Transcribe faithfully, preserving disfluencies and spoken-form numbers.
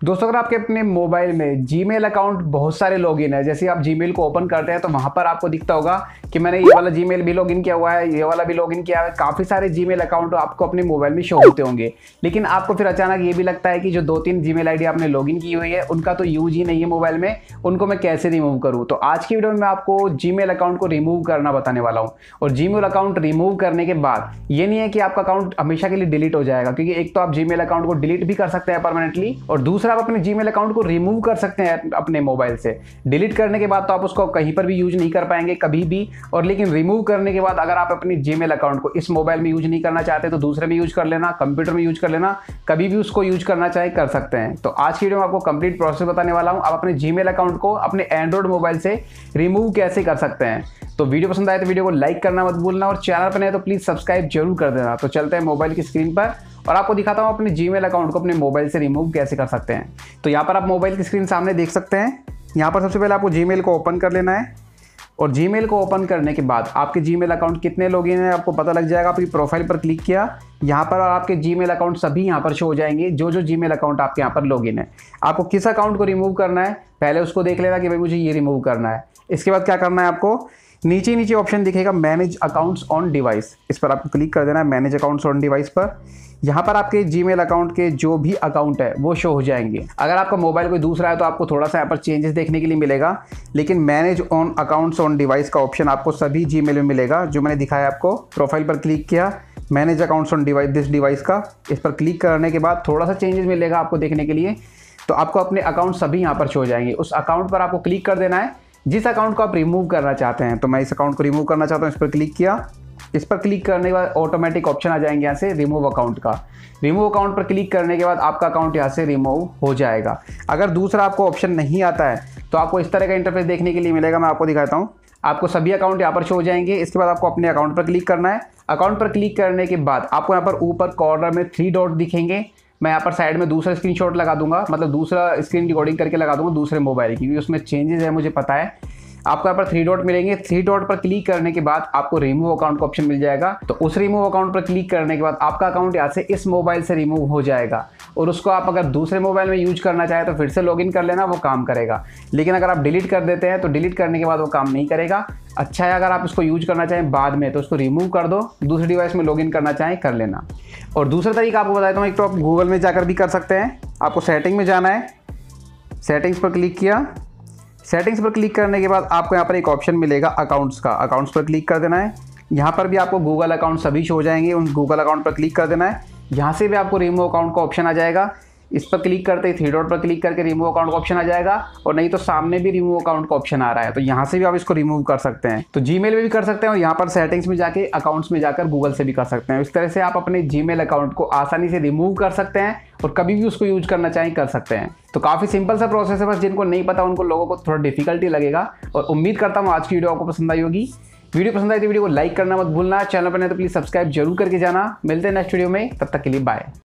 दोस्तों अगर आपके अपने मोबाइल में जीमेल अकाउंट बहुत सारे लॉगिन है, जैसे आप जीमेल को ओपन करते हैं तो वहां पर आपको दिखता होगा कि मैंने ये वाला जीमेल भी लॉगिन किया हुआ है, ये वाला भी लॉगिन किया है, काफी सारे जीमेल अकाउंट आपको अपने मोबाइल में शो होते होंगे। लेकिन आपको फिर अचानक ये भी लगता है कि जो दो तीन जीमेल आईडी आपने लॉगिन की हुई है उनका तो यूज ही नहीं है मोबाइल में, उनको मैं कैसे रिमूव करूँ। तो आज की वीडियो में मैं आपको जीमेल अकाउंट को रिमूव करना बताने वाला हूँ। और जीमेल अकाउंट रिमूव करने के बाद ये नहीं है कि आपका अकाउंट हमेशा के लिए डिलीट हो जाएगा, क्योंकि एक तो आप जीमेल अकाउंट को डिलीट भी कर सकते हैं परमानेंटली, और दूसरा आप अपने जीमेल अकाउंट को रिमूव कर सकते हैं अपने मोबाइल से। डिलीट करने के बाद तो आप उसको कहीं पर भी यूज नहीं कर पाएंगे कभी भी, और लेकिन रिमूव करने के बाद अगर आप अपनी जीमेल अकाउंट को इस मोबाइल में यूज नहीं करना चाहते तो दूसरे में यूज कर लेना, कंप्यूटर में यूज कर लेना, कभी भी उसको यूज करना चाहे कर सकते हैं। तो आज की वीडियो में आपको कंप्लीट प्रोसेस बताने वाला हूं, आप अपने जीमेल अकाउंट को अपने एंड्रॉइड मोबाइल से रिमूव कैसे कर सकते हैं। तो वीडियो पसंद आए तो वीडियो को लाइक करना मत भूलना, और चैनल पर नए तो प्लीज सब्सक्राइब जरूर कर देना। तो चलते हैं मोबाइल की स्क्रीन पर और आपको दिखाता हूं अपने जीमेल अकाउंट को अपने मोबाइल से रिमूव कैसे कर सकते हैं। तो यहाँ पर आप मोबाइल की स्क्रीन सामने देख सकते हैं। यहाँ पर सबसे पहले आपको जीमेल को ओपन कर लेना है, और जीमेल को ओपन करने के बाद आपके जीमेल अकाउंट कितने लॉगिन है आपको पता लग जाएगा। आपकी प्रोफाइल पर क्लिक किया, यहाँ पर आपके जीमेल अकाउंट सभी यहाँ पर शो हो जाएंगे, जो जो जीमेल अकाउंट आपके यहाँ पर लॉगिन है। आपको किस अकाउंट को रिमूव करना है पहले उसको देख लेना कि भाई मुझे ये रिमूव करना है। इसके बाद क्या करना है, आपको नीचे नीचे ऑप्शन दिखेगा मैनेज अकाउंट्स ऑन डिवाइस, इस पर आपको क्लिक कर देना है मैनेज अकाउंट्स ऑन डिवाइस पर। यहाँ पर आपके जीमेल अकाउंट के जो भी अकाउंट है वो शो हो जाएंगे। अगर आपका मोबाइल कोई दूसरा है तो आपको थोड़ा सा यहाँ पर चेंजेस देखने के लिए मिलेगा, लेकिन manage on accounts on device का ऑप्शन आपको सभी जीमेल में मिलेगा जो मैंने दिखाया आपको। प्रोफाइल पर क्लिक किया, manage accounts on device this device का, इस पर क्लिक करने के बाद थोड़ा सा चेंजेस मिलेगा आपको देखने के लिए। तो आपको अपने अकाउंट सभी यहाँ पर शो हो जाएंगे। उस अकाउंट पर आपको क्लिक कर देना है जिस अकाउंट को आप रिमूव करना चाहते हैं। तो मैं इस अकाउंट को रिमूव करना चाहता हूँ, इस पर क्लिक किया। इस पर क्लिक करने के बाद ऑटोमेटिक ऑप्शन आ जाएंगे यहाँ से रिमूव अकाउंट का। रिमूव अकाउंट पर क्लिक करने के बाद आपका अकाउंट यहाँ से रिमूव हो जाएगा। अगर दूसरा आपको ऑप्शन नहीं आता है तो आपको इस तरह का इंटरफेस देखने के लिए मिलेगा। मैं आपको दिखाता हूँ, आपको सभी अकाउंट यहाँ पर शो हो जाएंगे। इसके बाद आपको अपने अकाउंट पर क्लिक करना है। अकाउंट पर क्लिक करने के बाद आपको यहाँ पर ऊपर कॉर्नर में थ्री डॉट दिखेंगे। मैं यहाँ पर साइड में दूसरा स्क्रीनशॉट लगा दूंगा, मतलब दूसरा स्क्रीन रिकॉर्डिंग करके लगा दूंगा दूसरे मोबाइल की, क्योंकि उसमें चेंजेस है मुझे पता है। आपको यहाँ पर थ्री डॉट मिलेंगे। थ्री डॉट पर क्लिक करने के बाद आपको रिमूव अकाउंट का ऑप्शन मिल जाएगा। तो उस रिमूव अकाउंट पर क्लिक करने के बाद आपका अकाउंट यहाँ से इस मोबाइल से रिमूव हो जाएगा, और उसको आप अगर दूसरे मोबाइल में यूज करना चाहे तो फिर से लॉगिन कर लेना, वो काम करेगा। लेकिन अगर आप डिलीट कर देते हैं तो डिलीट करने के बाद वो काम नहीं करेगा। अच्छा है, अगर आप उसको यूज करना चाहें बाद में तो उसको रिमूव कर दो, दूसरी डिवाइस में लॉगिन करना चाहें कर लेना। और दूसरा तरीका आपको बताता हूँ, एक तो आप गूगल में जाकर भी कर सकते हैं। आपको सेटिंग में जाना है, सेटिंग्स पर क्लिक किया। सेटिंग्स पर क्लिक करने के बाद आपको यहाँ पर एक ऑप्शन मिलेगा अकाउंट्स का, अकाउंट्स पर क्लिक कर देना है। यहाँ पर भी आपको गूगल अकाउंट सभी शो हो जाएंगे, उन गूगल अकाउंट पर क्लिक कर देना है। यहाँ से भी आपको रिमूव अकाउंट का ऑप्शन आ जाएगा। इस पर क्लिक करते ही थ्री डॉट पर क्लिक करके रिमूव अकाउंट का ऑप्शन आ जाएगा, और नहीं तो सामने भी रिमूव अकाउंट का ऑप्शन आ रहा है, तो यहाँ से भी आप इसको रिमूव कर सकते हैं। तो जीमेल में भी कर सकते हैं, और यहाँ पर सेटिंग्स में जाके अकाउंट्स में जाकर गूगल से भी कर सकते हैं। इस तरह से आप अपने जीमेल अकाउंट को आसानी से रिमूव कर सकते हैं, और कभी भी उसको यूज करना चाहें कर सकते हैं। तो काफी सिंपल सा प्रोसेस है, बस जिनको नहीं पता उनको लोगों को थोड़ा डिफिकल्टी लगेगा। और उम्मीद करता हूँ आज की वीडियो आपको पसंद आई होगी। वीडियो पसंद आई तो वीडियो को लाइक करना मत भूलना, चैनल पर नहीं तो प्लीज सब्सक्राइब जरूर करके जाना। मिलते हैं नेक्स्ट वीडियो में, तब तक के लिए बाय।